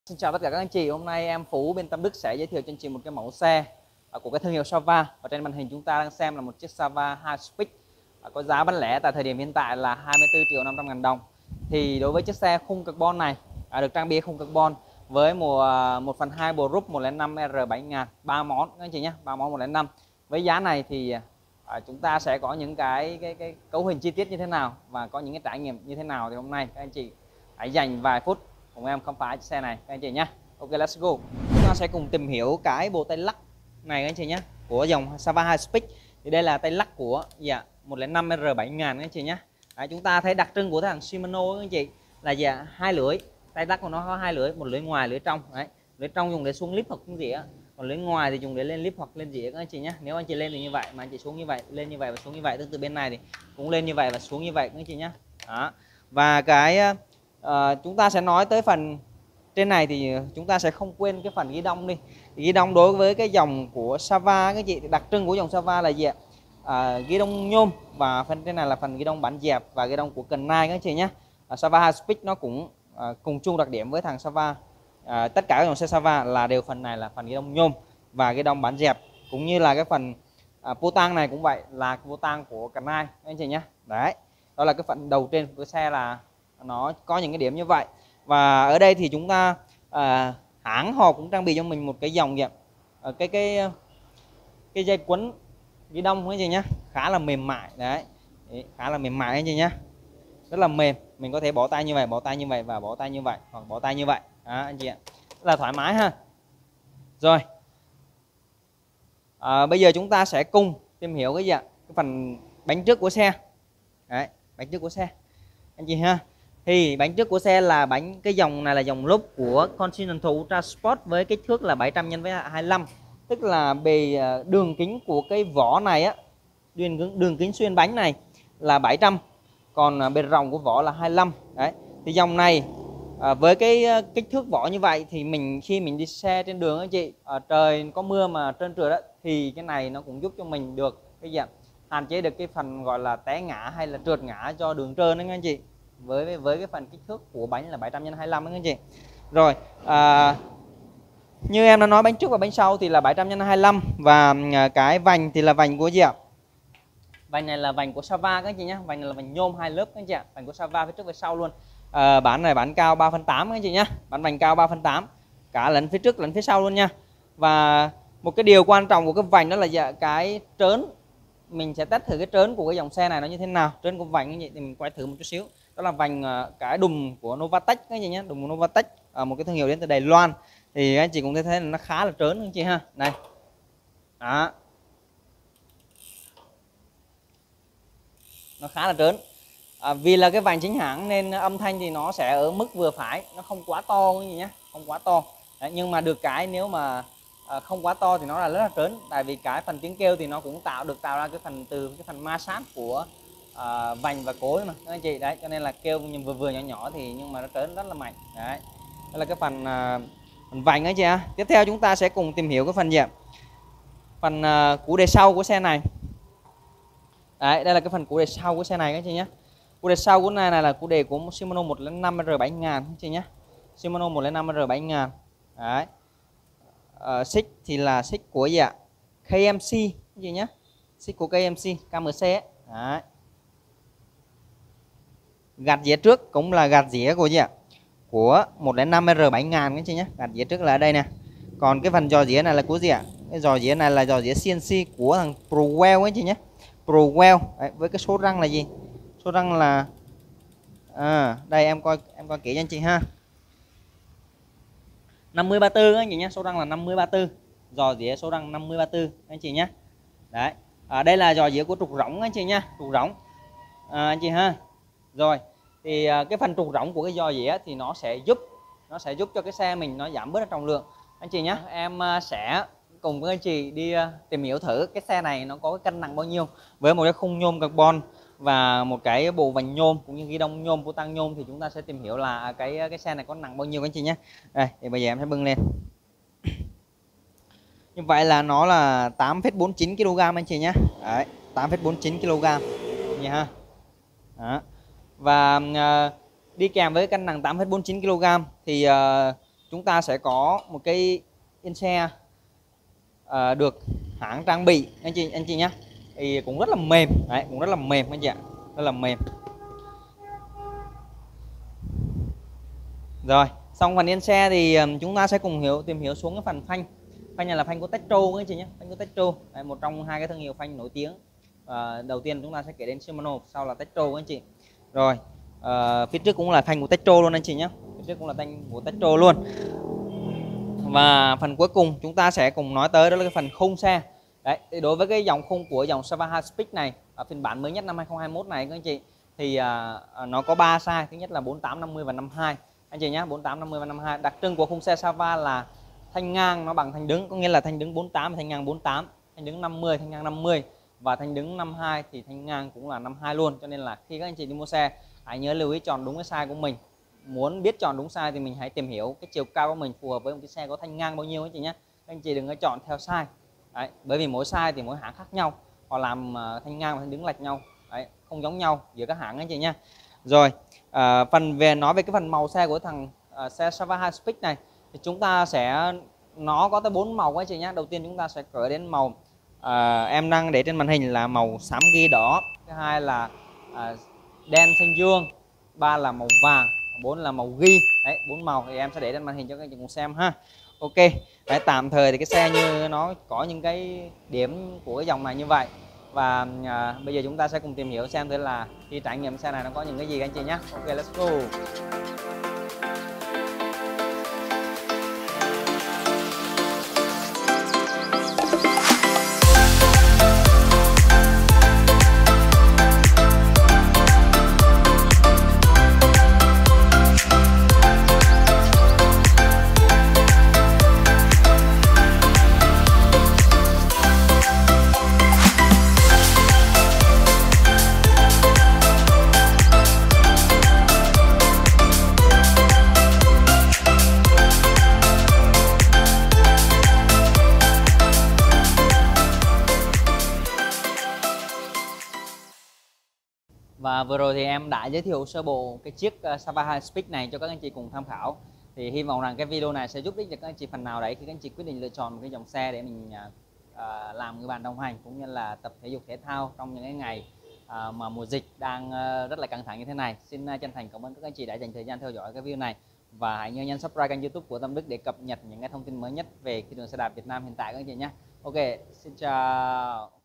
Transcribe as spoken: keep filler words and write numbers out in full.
Xin chào tất cả các anh chị, hôm nay em Phú bên Tâm Đức sẽ giới thiệu cho anh chị một cái mẫu xe của cái thương hiệu Sava. Và trên màn hình chúng ta đang xem là một chiếc Sava Hi-Speed có giá bán lẻ tại thời điểm hiện tại là hai mươi tư triệu năm trăm ngàn đồng. Thì đối với chiếc xe khung carbon này được trang bị khung carbon với một một phần hai bộ rúp một không năm R bảy ngàn, ba món các anh chị nhé, ba món một không năm. Với giá này thì chúng ta sẽ có những cái cái cái cấu hình chi tiết như thế nào và có những cái trải nghiệm như thế nào thì hôm nay các anh chị hãy dành vài phút cùng em khám phá chiếc xe này các anh chị nhé. Ok, let's go. Chúng ta sẽ cùng tìm hiểu cái bộ tay lắc này các anh chị nhé, của dòng Sava Hi-Speed. Thì đây là tay lắc của dạ một không năm R bảy ngàn các anh chị nhé. Đấy, chúng ta thấy đặc trưng của thằng Shimano các anh chị là dạ hai lưỡi, tay lắc của nó có hai lưỡi, một lưỡi ngoài lưỡi trong. Đấy, lưỡi trong dùng để xuống clip hoặc xuống dĩa, còn lưỡi ngoài thì dùng để lên clip hoặc lên dĩa các anh chị nhé. Nếu anh chị lên thì như vậy, mà anh chị xuống như vậy, lên như vậy và xuống như vậy. Tương tự bên này thì cũng lên như vậy và xuống như vậy các anh chị nhé. Đó. Và cái À, chúng ta sẽ nói tới phần trên này thì chúng ta sẽ không quên cái phần ghi đông đi. Thì ghi đông đối với cái dòng của Sava các chị, thì đặc trưng của dòng Sava là gì ạ? À, ghi đông nhôm, và phần trên này là phần ghi đông bản dẹp và ghi đông của cần nai các chị nhé. À, Sava Hi-Speed nó cũng à, cùng chung đặc điểm với thằng Sava. À, tất cả các dòng xe Sava là đều phần này là phần ghi đông nhôm và ghi đông bản dẹp, cũng như là cái phần à, pô tang này cũng vậy, là pô tang của cần nai các anh chị nhé. Đấy, đó là cái phần đầu trên của xe là nó có những cái điểm như vậy. Và ở đây thì chúng ta à, hãng họ cũng trang bị cho mình một cái dòng vậy, à, cái cái cái dây quấn ghi đông cái gì nhá, khá là mềm mại. Đấy, khá là mềm mại anh chị nhá, rất là mềm. Mình có thể bỏ tay như vậy, bỏ tay như vậy và bỏ tay như vậy, hoặc bỏ tay như vậy. Đó, anh chị ạ, rất là thoải mái ha. Rồi, à, bây giờ chúng ta sẽ cùng tìm hiểu cái gì ạ, cái phần bánh trước của xe. Đấy, bánh trước của xe anh chị ha. Thì bánh trước của xe là bánh, cái dòng này là dòng lốp của Continental Ultra Sport với kích thước là bảy trăm nhân với hai mươi lăm, tức là bề đường kính của cái vỏ này á, đường đường kính xuyên bánh này là bảy trăm, còn bề rộng của vỏ là hai mươi lăm. Đấy, thì dòng này à, với cái kích thước vỏ như vậy thì mình khi mình đi xe trên đường anh chị, à, trời có mưa mà trơn trượt đó, thì cái này nó cũng giúp cho mình được cái dạng hạn chế được cái phần gọi là té ngã hay là trượt ngã cho đường trơn đấy anh chị, với với cái phần kích thước của bánh là bảy trăm nhân hai mươi lăm đấy anh chị. Rồi, à, như em đã nói, bánh trước và bánh sau thì là bảy trăm nhân hai mươi lăm, và cái vành thì là vành của gì ạ? Vành này là vành của Sava các anh chị nhé. Vành này là vành nhôm hai lớp các anh chị ạ. Vành của Sava phía trước và sau luôn. À, bản này bản cao ba phân tám các anh chị nhé. Bản vành cao ba phân tám, cả lẫn phía trước lẫn phía sau luôn nha. Và một cái điều quan trọng của cái vành đó là dạ, cái trớn. Mình sẽ test thử cái trớn của cái dòng xe này nó như thế nào. Trớn của vành như vậy thì mình quay thử một chút xíu. Đó là vành cái đùm của Novatech các anh chị nhé, đùm của Novatech, à, một cái thương hiệu đến từ Đài Loan. Thì các anh chị cũng thấy là nó khá là trớn các anh chị ha. Này, đó, nó khá là trớn. À, vì là cái vành chính hãng nên âm thanh thì nó sẽ ở mức vừa phải, nó không quá to cái gì nhé, không quá to. Đấy, nhưng mà được cái nếu mà à, không quá to thì nó là rất là trớn, tại vì cái phần tiếng kêu thì nó cũng tạo được tạo ra cái phần từ cái phần ma sát của à, vành và cối mà các anh chị. Đấy, cho nên là kêu vừa vừa nhỏ nhỏ thì nhưng mà nó trớn rất là mạnh. Đấy, đây là cái phần, à, phần vành ấy chị ạ. Tiếp theo chúng ta sẽ cùng tìm hiểu cái phần gì ạ? Phần à, củ đề sau của xe này. Đấy, đây là cái phần củ đề sau của xe này các chị nhé. Củ đề sau của này, này là củ đề của Shimano một không năm R bảy ngàn các chị nhé. Shimano một không năm R bảy ngàn. Đấy. Uh, xích thì là xích của gì ạ? K M C cái gì nhé, xích của K M C, K M C ấy. Đấy. Gạt dĩa trước cũng là gạt dĩa của gì ạ? Của một không năm R bảy ngàn các chị nhé. Gạt dĩa trước là ở đây nè. Còn cái phần giò dĩa này là của gì ạ? Cái giò dĩa này là giò dĩa C N C của thằng ProWell ấy chị nhé. ProWell. Đấy, với cái số răng là gì? Số răng là à, đây em coi em coi kỹ cho anh chị ha. năm mươi ba tư anh chị nhé, số răng là năm mươi ba tư, giò dĩa số răng năm mươi ba tư anh chị nhé. Đấy, à, đây là giò dĩa của trục rỗng anh chị nha, trục rỗng à, anh chị ha. Rồi thì à, cái phần trục rỗng của cái giò dĩa thì nó sẽ giúp nó sẽ giúp cho cái xe mình nó giảm bớt trọng lượng anh chị nhé. Em à, sẽ cùng với anh chị đi à, tìm hiểu thử cái xe này nó có cái cân nặng bao nhiêu với một cái khung nhôm carbon và một cái bộ vành nhôm cũng như ghi đông nhôm, pô tang nhôm, thì chúng ta sẽ tìm hiểu là cái cái xe này có nặng bao nhiêu các anh chị nhé. Đây, thì bây giờ em sẽ bưng lên. Như vậy là nó là tám phẩy bốn mươi chín ki lô gam anh chị nhé. Đấy, tám phẩy bốn mươi chín ki lô gam nha. Đó. Và uh, đi kèm với cân nặng tám phẩy bốn mươi chín ki lô gam thì uh, chúng ta sẽ có một cái yên xe uh, được hãng trang bị anh chị anh chị nhé, thì cũng rất là mềm đấy, cũng rất là mềm anh chị ạ, rất là mềm. Rồi xong phần yên xe thì chúng ta sẽ cùng hiểu tìm hiểu xuống cái phần phanh. Phanh này là phanh của Tektro các anh chị nhé, phanh của Tektro, đấy, một trong hai cái thương hiệu phanh nổi tiếng. À, đầu tiên chúng ta sẽ kể đến Shimano, sau là Tektro các anh chị. Rồi à, phía trước cũng là phanh của Tektro luôn anh chị nhé, phía trước cũng là phanh của Tektro luôn. Và phần cuối cùng chúng ta sẽ cùng nói tới đó là cái phần khung xe. Đấy, thì đối với cái dòng khung của dòng Sava Hi-Speed này, ở phiên bản mới nhất năm hai không hai mốt này các anh chị, thì à, nó có ba size, thứ nhất là bốn tám năm mươi và năm hai anh chị nhé, bốn tám năm mươi và năm hai. Đặc trưng của khung xe Sava là thanh ngang nó bằng thanh đứng, có nghĩa là thanh đứng bốn tám, thanh ngang bốn tám, thanh đứng năm mươi, thanh ngang năm mươi, và thanh đứng năm hai thì thanh ngang cũng là năm hai luôn. Cho nên là khi các anh chị đi mua xe, hãy nhớ lưu ý chọn đúng cái size của mình. Muốn biết chọn đúng size thì mình hãy tìm hiểu cái chiều cao của mình phù hợp với một cái xe có thanh ngang bao nhiêu anh chị nhé. Các anh chị đừng có chọn theo size. Đấy, bởi vì mỗi size thì mỗi hãng khác nhau, họ làm thanh ngang và thanh đứng lệch nhau, đấy, không giống nhau giữa các hãng anh chị nhé. Rồi à, phần về nói về cái phần màu xe của thằng à, xe Sava Hi-Speed này thì chúng ta sẽ nó có tới bốn màu các anh chị nhé. Đầu tiên chúng ta sẽ khởi đến màu à, em đang để trên màn hình là màu xám ghi đỏ, thứ hai là à, đen xanh dương, ba là màu vàng, bốn là màu ghi. Đấy, bốn màu thì em sẽ để trên màn hình cho các anh chị cùng xem ha. Ok, đấy, tạm thời thì cái xe như nó có những cái điểm của cái dòng này như vậy. Và à, bây giờ chúng ta sẽ cùng tìm hiểu xem thử là khi trải nghiệm xe này nó có những cái gì anh chị nhé. Ok, let's go. Và vừa rồi thì em đã giới thiệu sơ bộ cái chiếc Sava Hi-Speed này cho các anh chị cùng tham khảo. Thì hy vọng rằng cái video này sẽ giúp ích cho các anh chị phần nào đấy khi các anh chị quyết định lựa chọn một cái dòng xe để mình uh, làm người bạn đồng hành cũng như là tập thể dục thể thao trong những cái ngày uh, mà mùa dịch đang uh, rất là căng thẳng như thế này. Xin uh, chân thành cảm ơn các anh chị đã dành thời gian theo dõi cái video này, và hãy nhớ nhấn subscribe kênh YouTube của Tâm Đức để cập nhật những cái thông tin mới nhất về thị trường xe đạp Việt Nam hiện tại các anh chị nhé. Ok, xin chào.